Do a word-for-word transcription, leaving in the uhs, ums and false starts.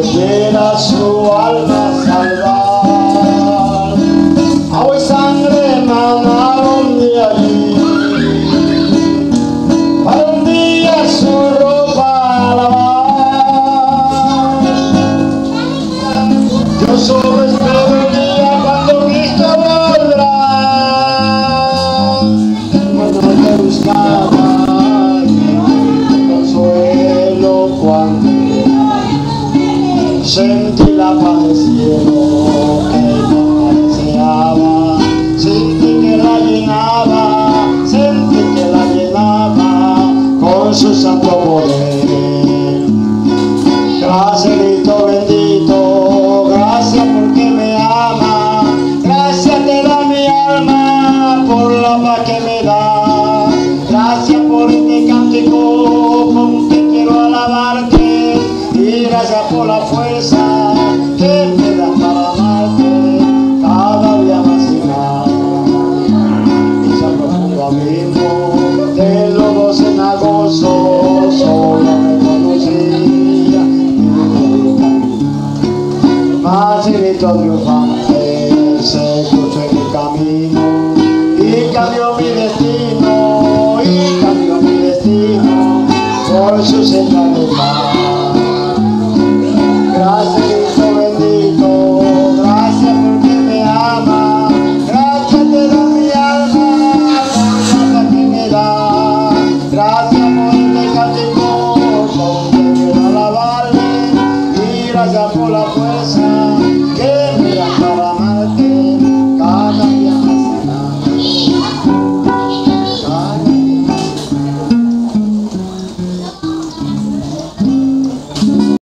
quiera su alma salvar. Agua y sangre emanaron de allí, para un día su ropa lavar. Yo solo espero el día cuando Cristo volverá. Cuando te buscaba y consuelo cuando sentí la paz del cielo que no deseaba, sentí que la llenaba, sentí que la llenaba con su santo poder. Gracias Cristo bendito, gracias porque me ama, gracias te da mi alma por la paz que me da, gracias por este cántico con que quiero alabarte, y gracias por la fuerza que me das para amarte cada día más y más. Ese profundo abismo de los dos cenagosos solo me conocía, mas el grito triunfante se cruzó en mi camino y cambió mi destino, y cambió mi destino por su senda de paz. Gracias Cristo bendito, gracias porque me ama, gracias te da mi alma por la paz que me da, gracias por este cántico con que quiero alabarle, y gracias por la